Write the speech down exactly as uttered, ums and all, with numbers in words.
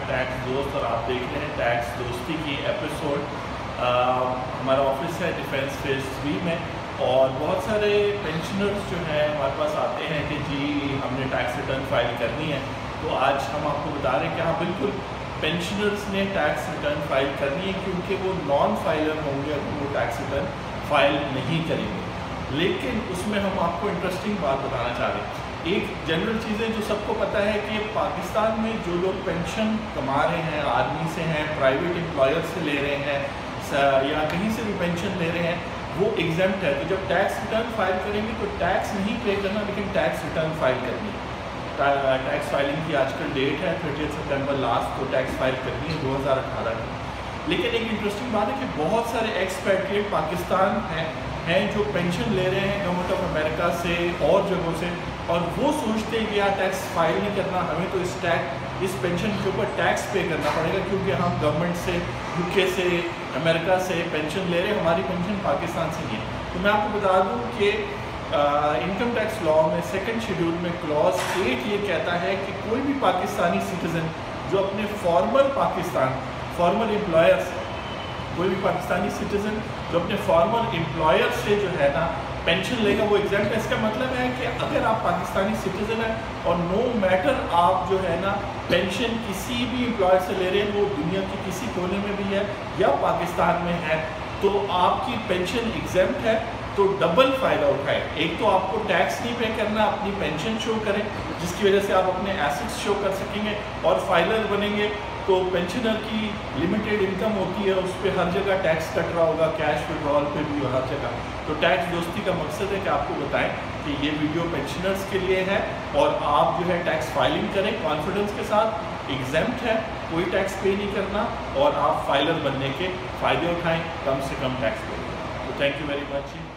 Tax दोस्त और आप देख रहे हैं टैक्स दोस्ती की एपिसोड। हमारा ऑफिस है डिफेंस फेज थ्री में और बहुत सारे पेंशनर्स जो हैं हमारे पास आते हैं कि जी हमने टैक्स रिटर्न फाइल करनी है। तो आज हम आपको बता रहे हैं कि हाँ बिल्कुल पेंशनर्स ने टैक्स रिटर्न फाइल करनी है क्योंकि वो नॉन फाइलर होंगे अगर वो टैक्स रिटर्न फाइल नहीं करेंगे। लेकिन उसमें हम आपको इंटरेस्टिंग बात बताना चाह रहे हैं। एक जनरल चीज़ें जो सबको पता है कि पाकिस्तान में जो लोग पेंशन कमा रहे हैं, आर्मी से हैं, प्राइवेट एम्प्लॉयर से ले रहे हैं या कहीं से भी पेंशन ले रहे हैं, वो एग्जेम्प्ट है। तो जब टैक्स रिटर्न फाइल करेंगे तो टैक्स नहीं पे करना लेकिन टैक्स रिटर्न फाइल करनी है। टैक्स फाइलिंग की आजकल डेट है थर्टी सितंबर लास्ट, तो टैक्स फाइल करनी है दो हज़ार अठारह में। लेकिन एक इंटरेस्टिंग बात है कि बहुत सारे एक्सपैट्रिएट पाकिस्तान हैं हैं जो पेंशन ले रहे हैं गवर्नमेंट ऑफ अमेरिका से और जगहों से, और वो सोचते हैं कि यार टैक्स फाइल नहीं करना, हमें तो इस टैक्स इस पेंशन के ऊपर टैक्स पे करना पड़ेगा क्योंकि हम गवर्नमेंट से, यूके से, अमेरिका से पेंशन ले रहे हैं, हमारी पेंशन पाकिस्तान से नहीं है। तो मैं आपको बता दूं कि इनकम टैक्स लॉ में सेकंड शेड्यूल में क्लॉज एट ये कहता है कि कोई भी पाकिस्तानी सिटीज़न जो अपने फॉर्मर पाकिस्तान फॉर्मर एम्प्लॉयर्स कोई भी पाकिस्तानी सिटीज़न जो अपने फॉर्मर एम्प्लॉयर से जो है ना पेंशन लेगा वो एग्जेम्प्ट है। इसका मतलब है कि अगर आप पाकिस्तानी सिटीज़न हैं और नो मैटर आप जो है ना पेंशन किसी भी एम्प्लॉयर से ले रहे हैं, वो दुनिया के किसी कोने में भी है या पाकिस्तान में है, तो आपकी पेंशन एग्जेम्प्ट है। तो डबल फ़ायदा उठाएं। एक तो आपको टैक्स नहीं पे करना, अपनी पेंशन शो करें जिसकी वजह से आप अपने एसेट्स शो कर सकेंगे और फाइलर बनेंगे। तो पेंशनर की लिमिटेड इनकम होती है, उस पर हर जगह टैक्स कट रहा होगा, कैश विड्रॉल पे भी हर जगह। तो टैक्स दोस्ती का मकसद है कि आपको बताएं कि ये वीडियो पेंशनर्स के लिए है और आप जो है टैक्स फाइलिंग करें कॉन्फिडेंस के साथ। एग्जेम्प्ट है, कोई टैक्स पे नहीं करना और आप फाइलर बनने के फ़ायदे उठाएँ, कम से कम टैक्स पे। तो थैंक यू वेरी मच।